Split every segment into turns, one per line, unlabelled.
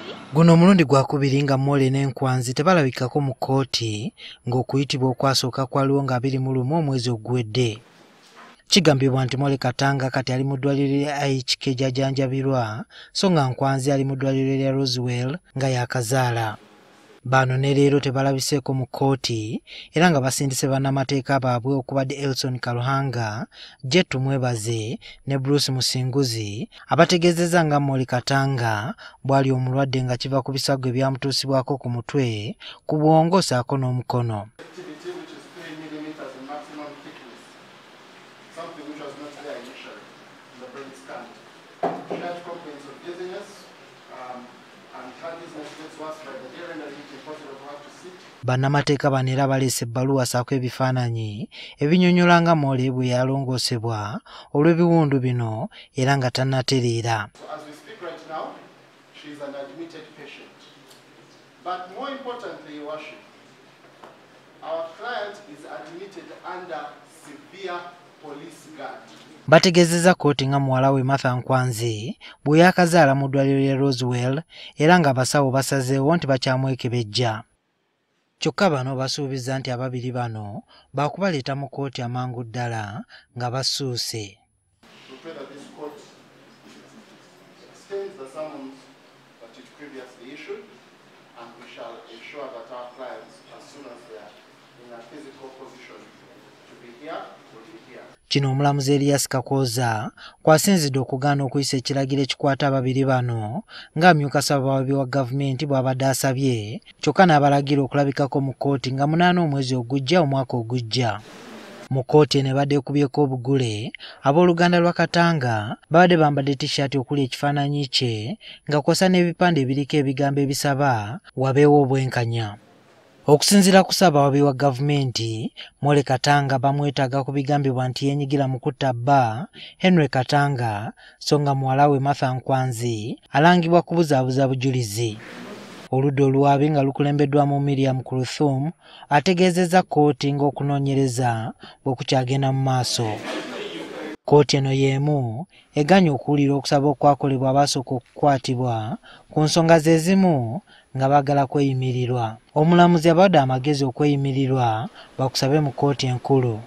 Guno omulundi gwakubiri nga Molly Nkwanzi tebalabikako mu kkooti ng'okuyitibwa okwasooka kwaliwo nga 21 omwezi oguwedde. Kigambibwa nti Molly Katanga kati ali mu ddwaliro lya eyise gy'ajjanjabirwa so nga Nkwanzi ali mu ddwaliro lya Roswell nga yaakazaala. Bano ne leero tebalabiseeko mu kkooti era nga basindise bannamateeka baabwe okubadde Elson Kaluhanga, Jettu Mwebaze ne Bruce Musinguzi abategeezezza nga Molly Katanga bw'ali omulwadde nga kiva ku bisago ebyamutuusibwako ku mutwe, ku bwongo ssaako n'omukono. Bannamateeka bano era baleese ebbaluwa ssaako ebifaananyi ebinnyonnyola nga Molly bwe yalongoosebwa olw'ebiwundu bino era nga tannatereera. Bategeezezza kkooti nga muwalawe Martha Nkwanzi bwe yaakazaala mu ddwaliro lya Roswell era nga abasawo basazeewo nti bakyamwekebejja. Kyokka bano basuubiza nti ababiri bano baakubaleeta mu kkooti amangu ddala nga basuuse. Kino omulamuzi Elias Kakooza kwasinzidde okugaana okuyisa ekiragiro ekikwata ababiri bano ng'amyuka ssaabawabi wa gavumenti bw'abadde asabye, kyokka n'abalagira okulabikako mu kkooti nga 8 omwezi ogujja omwaka ogujja. Mu kkooti eno ebadde ekubyeko obugule, abooluganda lwa Katanga babadde bambadde t-shirt okuli ekifaananyi kye nga kw'ossa n'ebipande ebiriko ebigambo ebisaba wabeewo obwenkanya. Okusinziira ku ssaabawabi wa gavumenti, Molly Katanga bamwetaaga ku bigambibwa nti yeenyigira mu kutta bba Henry Katanga so nga muwalawe Martha Nkwanzi alangibwa kubuzaabuza bujulizi. Oludda oluwaabi nga lukulembeddwamu Miriam Kulthum ategeezezza kkooti ng'okunoonyereza bwe kukyagenda mu maaso. Kkooti eno y'emu eganya okuwulira okusaba okwakolebwa abaasooka okukwatibwa ku nsonga ze zimu nga baagala kweyimirirwa. Omulamuzi abawadde amagezi okweyimirirwa bakusabe mu kkooti enkulu.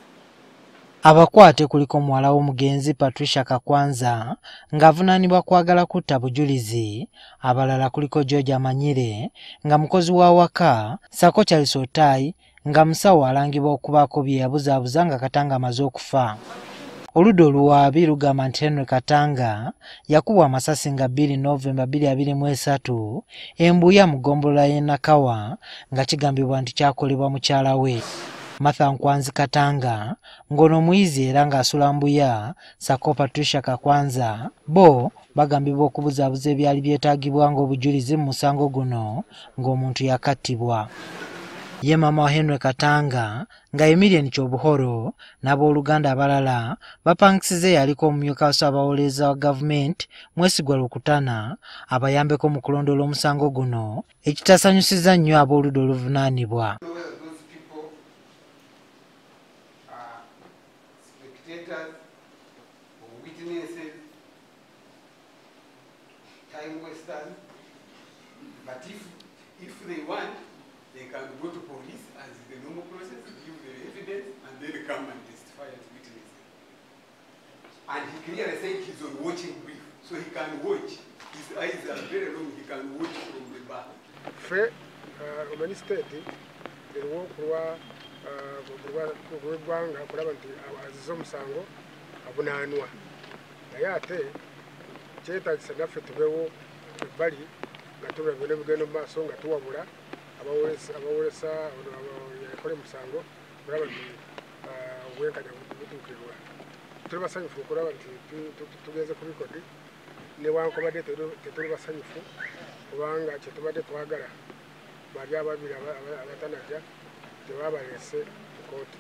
Abakwate kuliko muwala w'omugenzi Patricia Kakwanza ng'avunaanibwa kwagala kutta bujulizi, abalala kuliko George Amanyire nga mukozi wa waka, ssaako Charles Otai nga musawo alangibwa okubaako bye yabuzaabuza nga Katanga amaze okufa. Oludda oluwaabi lugamba nti Henry Katanga yakubwa amasasi nga 2 Novemba 2023 embuya mu ggombolola y'e Nakawa nga kigambibwa nti kyakolebwa mukyalawe. Martha Nkwanzi Katanga ng'ono muyizi era ng'asula mbuya ssaako Patricia Kakwanza bo bagambibwa okubuzaabuza ebyali byetaagibwa ng'obujulizi mu musango guno ng'omuntu yakattibwa. Ye maama wa Henry Katanga nga Emilian Kyobuhoro n'abooluganda abalala bapangisize yaliko omumyuka wa ssaabawolereza wa gavumenti Mwesigwa Lukutana abayambeko mu kulondoola omusango guno, ekitasanyusizza nnyo ab'oludda oluvunaanibwa.
They can go to police as the normal process, give the evidence, and then come and testify as witnesses. And he clearly said he's on watching brief, so he can watch. His eyes are very long, he can watch from the back.
Fe, omani state, eriwo kulw'eggwanga kulaba nti azize omusango avunaanwa. Naye ate kyetaagisa naffe tubeewo ebbali nga tulaba byonna bigenda mu maaso nga tuwabula abawolesa yakole musango kulaba nti obwenkanya butuukirwa. Tuli basanyufu okulaba nti tugenze ku bikodi newankubadde tetuli basanyufu kubanga kye tubadde twagala bali ababiri abatanajja tebabaleese mu kkooti.